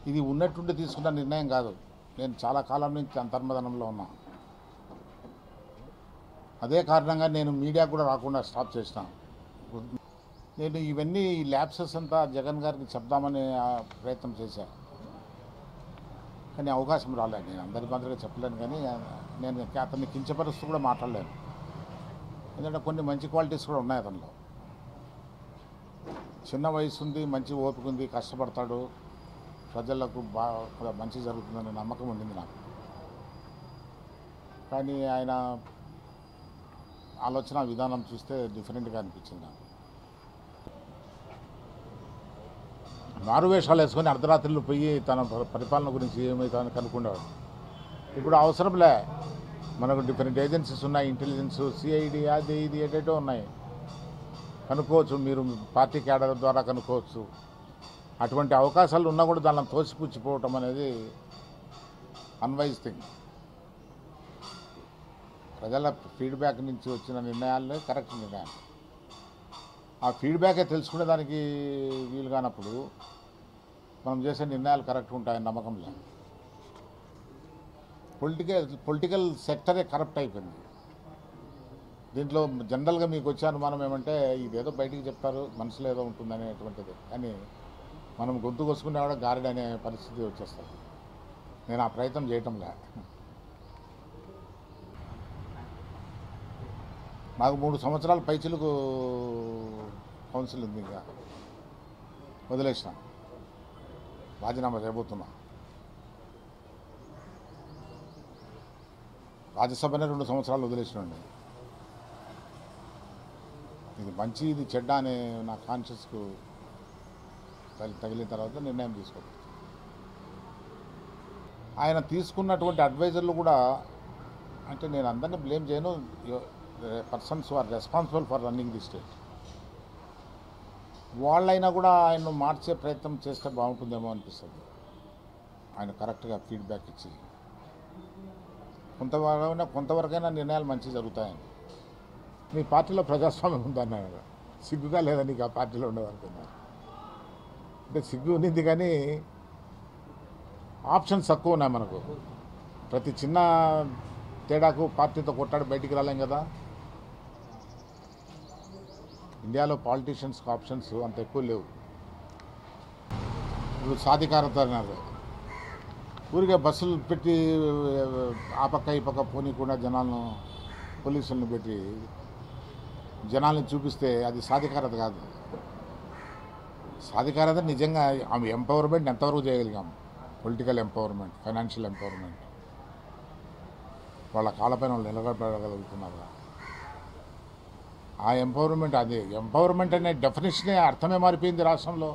ఇది ఉన్నట్టుండి తీసుకున్న నిర్ణయం కాదు. నేను చాలా కాలం నుంచి అంతర్మదనంలో ఉన్నా. అదే కారణంగా నేను మీడియా కూడా రాకుండా స్టాప్ చేసిన. నేను ఇవన్నీ ఈ ల్యాప్సెస్ అంతా జగన్ గారికి చెప్దామని ప్రయత్నం చేశాను, కానీ అవకాశం రాలేదు. నేను అందరి మాదిరిగా చెప్పలేను, కానీ నేను అతన్ని కించపరుస్తూ కూడా మాట్లాడలేను. ఎందుకంటే కొన్ని మంచి క్వాలిటీస్ కూడా ఉన్నాయి అతనిలో. చిన్న వయసు ఉంది, మంచి ఓపిక ఉంది, కష్టపడతాడు, ప్రజలకు బాగా మంచి జరుగుతుందనే నమ్మకం ఉండింది నాకు. కానీ ఆయన ఆలోచన విధానం చూస్తే డిఫరెంట్గా అనిపించింది నాకు. మారువేషాలు వేసుకొని అర్ధరాత్రులు పోయి తన పరిపాలన గురించి ఏమవుతుందని కనుక్కునేవాడు. ఇప్పుడు అవసరంలే, మనకు డిఫరెంట్ ఏజెన్సీస్ ఉన్నాయి, ఇంటెలిజెన్స్, సిఐడి, అది ఇది ఏటేటో ఉన్నాయి, కనుక్కోవచ్చు. మీరు పార్టీ క్యాడర్ ద్వారా కనుక్కోవచ్చు. అటువంటి అవకాశాలు ఉన్నా కూడా దానిని తోసిపుచ్చిపోవటం అనేది అన్వైజ్ థింగ్. ప్రజల ఫీడ్బ్యాక్ నుంచి వచ్చిన నిర్ణయాలనే కరెక్ట్ నిర్ణయాలు. ఆ ఫీడ్బ్యాకే తెలుసుకునే దానికి వీలు కానప్పుడు మనం చేసే నిర్ణయాలు కరెక్ట్ ఉంటాయని నమ్మకం లేదు. పొలిటికల్ సెక్టరే కరప్ట్ అయిపోయింది. దీంట్లో జనరల్గా మీకు వచ్చే అనుమానం ఏమంటే ఇదేదో బయటికి చెప్తారు, మనసులో ఏదో ఉంటుందనేటువంటిది, కానీ మనం గొంతు కొసుకునే కూడా గారెడ్ అనే పరిస్థితి వచ్చేస్తుంది. నేను ఆ ప్రయత్నం చేయటంలే. నాకు 3 సంవత్సరాల పైచిలకు కౌన్సిల్ ఉంది, ఇంకా వదిలేసిన, రాజీనామా చేయబోతున్నా. రాజ్యసభనే 2 సంవత్సరాలు వదిలేసినండి. ఇది మంచి ఇది చెడ్డ అనే నా కాన్షియస్కు తగిలిన తర్వాత నిర్ణయం తీసుకోవచ్చు. ఆయన తీసుకున్నటువంటి అడ్వైజర్లు కూడా, అంటే నేను అందరినీ బ్లేమ్ చేయను, persons are responsible for running the state, వాళ్ళైనా కూడా ఆయన్ను మార్చే ప్రయత్నం చేస్తే బాగుంటుందేమో అనిపిస్తుంది. ఆయన కరెక్ట్గా ఫీడ్బ్యాక్ ఇచ్చి కొంతవరకైనా నిర్ణయాలు మంచి జరుగుతాయని. మీ పార్టీలో ప్రజాస్వామ్యం ఉందన్నారు, సిగ్గుగా లేదా నీకు ఆ పార్టీలో ఉండదనుకున్నారు. అంటే సిగ్గు ఉన్నింది, కానీ ఆప్షన్స్ తక్కువ ఉన్నాయి మనకు. ప్రతి చిన్న తేడాకు పార్టీతో కొట్టాడు బయటికి రాలేం కదా. ఇండియాలో పాలిటీషియన్స్కి ఆప్షన్స్ అంత ఎక్కువ లేవు. ఇప్పుడు సాధికారత అన్నారు, ఊరికే బస్సులు పెట్టి ఆ పక్క ఈ పక్క పోనీకుండా జనాలను, పోలీసులను పెట్టి జనాలను చూపిస్తే అది సాధికారత కాదు. సాధికారత నిజంగా ఆమె ఎంపవర్మెంట్ ఎంతవరకు చేయగలిగాం. పొలిటికల్ ఎంపవర్మెంట్, ఫైనాన్షియల్ ఎంపవర్మెంట్, వాళ్ళ కాళ్ళపైన వాళ్ళు నిలబడగలుగుతున్నారు. ఆ ఎంపవర్మెంట్, అదే ఎంపవర్మెంట్ అనే డెఫినేషనే అర్థమే మారిపోయింది రాష్ట్రంలో.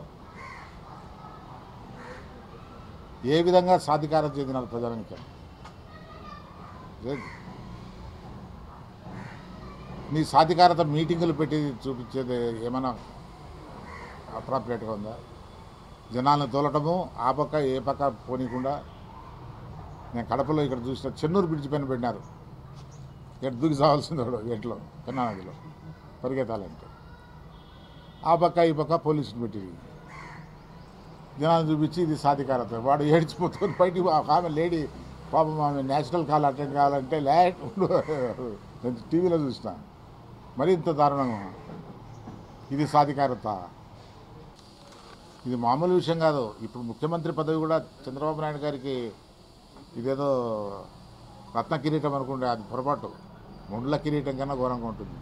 ఏ విధంగా సాధికారత చెందినారు ప్రజానికి? నీ సాధికారత మీటింగులు పెట్టి చూపించేది ఏమైనా అప్రాప్రియేట్గా ఉందా? జనాలను తోలటము, ఆ పక్క ఏ పక్క పోనీకుండా. నేను కడపలో ఇక్కడ చూసిన చెన్నూరు బ్రిడ్జ్ పైన పెట్టినారు, ఇక్కడ దూకి సావాల్సింది వాడు ఎట్లో పెన్నా నదిలో పరిగెత్తాలంటే. ఆ పక్క ఈ పక్క పోలీసులు పెట్టి జనాలను చూపించి ఇది సాధికారత. వాడు ఏడ్చిపోతుంది బయటికి. ఆమె లేడీ పాపం, ఆమె నేషనల్ కాల్ అటెండ్ కావాలంటే నేను టీవీలో చూసిన. మరి ఇంత దారుణంగా ఇది సాధికారత? ఇది మామూలు విషయం కాదు. ఇప్పుడు ముఖ్యమంత్రి పదవి కూడా చంద్రబాబు నాయుడు గారికి ఇదేదో రత్న కిరీటం అనుకుంటే అది పొరపాటు. ముండ్ల కిరీటం కన్నా ఘోరంగా ఉంటుంది.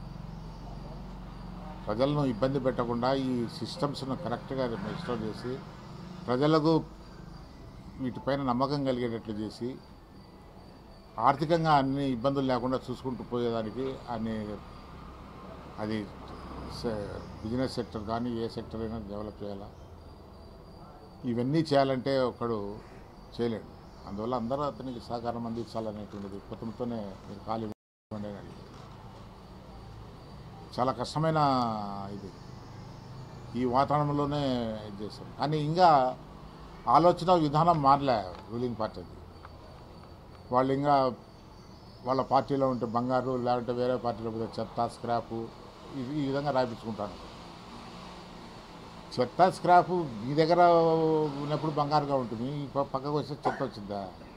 ప్రజలను ఇబ్బంది పెట్టకుండా ఈ సిస్టమ్స్ను కరెక్ట్గా రెస్టోర్ చేసి ప్రజలకు వీటిపైన నమ్మకం కలిగేటట్లు చేసి ఆర్థికంగా అన్ని ఇబ్బందులు లేకుండా చూసుకుంటూ పోయేదానికి అన్ని, అది బిజినెస్ సెక్టర్ కానీ ఏ సెక్టర్ అయినా డెవలప్ చేయాలా. ఇవన్నీ చేయాలంటే ఒకడు చేయలేడు. అందువల్ల అందరూ అతనికి సహకారం అందించాలనేటువంటిది కుటుంబంతోనే మీరు ఖాళీ ఉండేది. చాలా కష్టమైన ఇది, ఈ వాతావరణంలోనే ఇది చేశారు. కానీ ఇంకా ఆలోచన విధానం మారలే రూలింగ్ పార్టీది. వాళ్ళు ఇంకా వాళ్ళ పార్టీలో ఉంటే బంగారు, లేదంటే వేరే పార్టీలో పోతే చెత్త, స్క్రాపు, ఈ విధంగా రాయించుకుంటారు. చెత్త స్క్రాప్ మీ దగ్గర ఉన్నప్పుడు బంగారుగా ఉంటుంది పక్కకు వస్తే చెత్త వచ్చిందా?